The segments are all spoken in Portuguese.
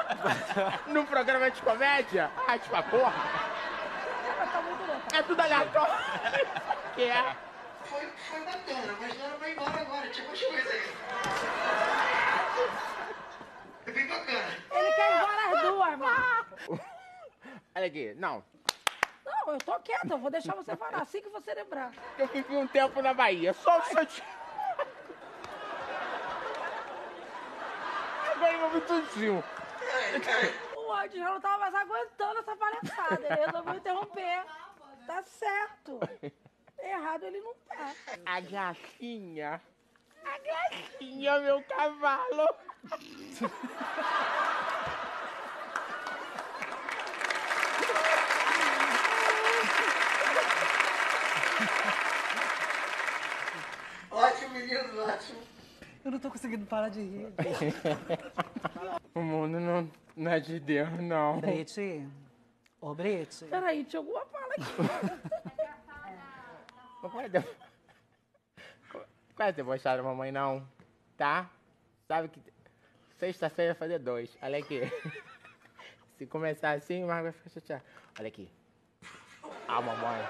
Num programa de comédia? Ah, tipo, a porra. Tá muito louco. É tudo aleatório. Que é? Foi bacana, mas não era pra ir embora agora. Tinha umas coisas aí. É bem bacana. Ele quer ir embora as duas, mano. Olha aqui, não. Não, eu tô quieta, eu vou deixar você falar assim que você lembrar. Eu vivi um tempo na Bahia, só te... Agora eu vou me tudinho. O Andy já não tava mais aguentando essa palhaçada. Ele resolveu interromper. Tá certo. Errado ele não tá. A gatinha, meu cavalo. Ótimo, menino, ótimo. Eu não tô conseguindo parar de rir. O mundo não é de Deus, não. Brete. Ô, Brete. Peraí, tinha alguma fala aqui. Não pode debochar da mamãe, não. Tá? Sabe que sexta-feira vai fazer 2. Olha aqui. Se começar assim, o Marcos vai ficar chateado. Olha aqui. Ah, mamãe.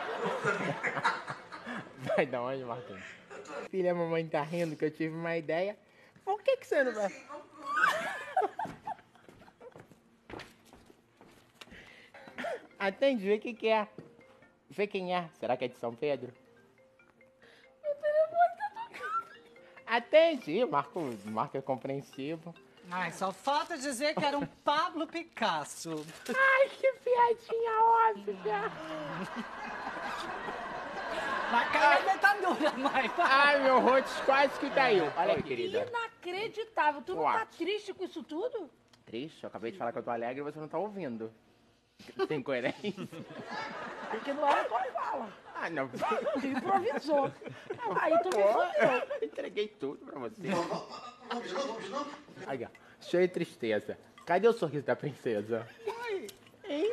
Vai dar onde, Marquinhos? Filha, a mamãe tá rindo que eu tive uma ideia. Por que você não vai... Atende, vê o que é. Vê quem é. Será que é de São Pedro? Meu telefone tá tocando. Atende. Marco é compreensivo. Ai, só falta dizer que era um Pablo Picasso. Ai, que piadinha óbvia. Na cara da dentadura, mãe. Ai, meu rosto quase que caiu. Olha aí, querida. Inacreditável. Tu não tá triste com isso tudo? Triste? Eu acabei de falar que eu tô alegre e você não tá ouvindo. Tem coerência? Porque não era tua fala. Ah, não. Tu improvisou. Aí tu me fodeu. Entreguei tudo pra você. Vamos de novo? Aí, ó. Cheio de tristeza. Cadê o sorriso da princesa? Hein?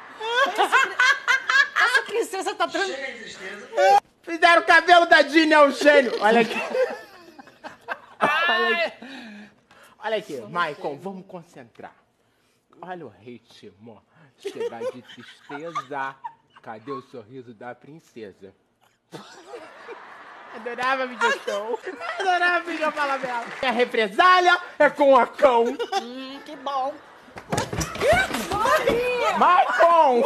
Essa princesa tá tranquila. Chega de tristeza. Fizeram o cabelo da Dini Eugênio. Olha aqui. Olha aqui. Olha aqui, Maicon, vamos concentrar. Olha o ritmo. Chegar de tristeza. Cadê o sorriso da princesa? Adorava vídeo show. Adorava vídeo fala dela. A represália é com a cão. Que bom. Maicon!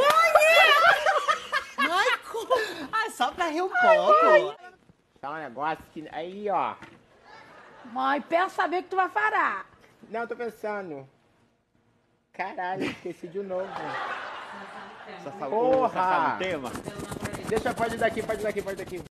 Michael! Ai, só pra rir um pouco. Tá um negócio que... Aí, ó. Mãe, pensa bem que tu vai parar. Não, tô pensando. Caralho, esqueci de novo. Só falou Porra! o tema. Deixa, pode ir daqui.